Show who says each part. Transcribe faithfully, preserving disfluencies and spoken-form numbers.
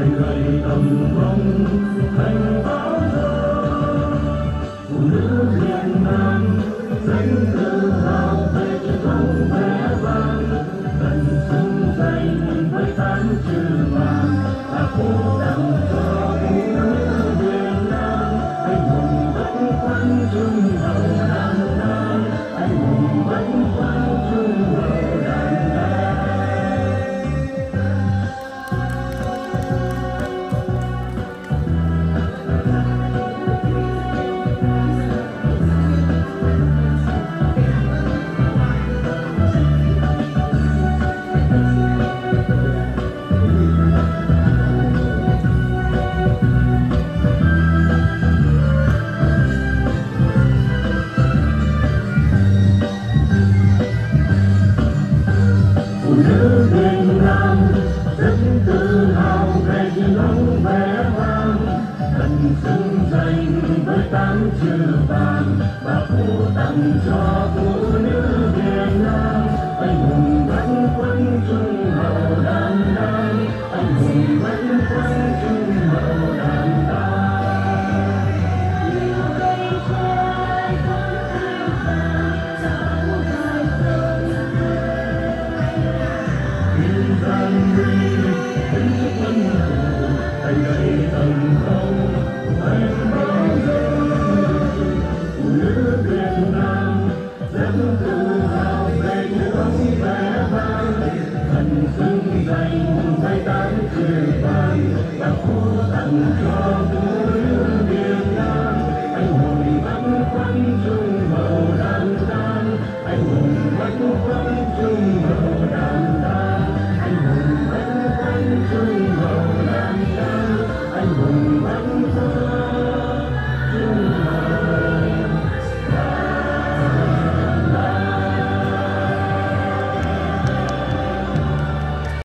Speaker 1: thành gầy tầm vong thành báo thơ. Phụ nữ Việt Nam danh tự hào về truyền thống vẻ vang, cần xứng danh với tám chữ vàng là phù đặng cho phụ nữ Việt Nam. Anh hùng bất khuất trung hậu đàn đai, anh hùng bất khuất trung hậu đàn đai. Phụ nữ Việt Nam rất tự hào về truyền thống vẻ vang, cần xứng danh với tám chữ vàng và phù tặng cho phụ nữ Việt Nam. Anh hùng bất khuất trung hậu đàn đai, anh hùng bất khuất trung hậu đàn đai. Yêu cây tre không ai vàng dạo dài sông, in gian nguy đứng trước quân thù thành gầy tầm không thành bao giờ. Phụ nữ Việt Nam rất tự hào về truyền thống vẻ vang, cần xứng danh với ta.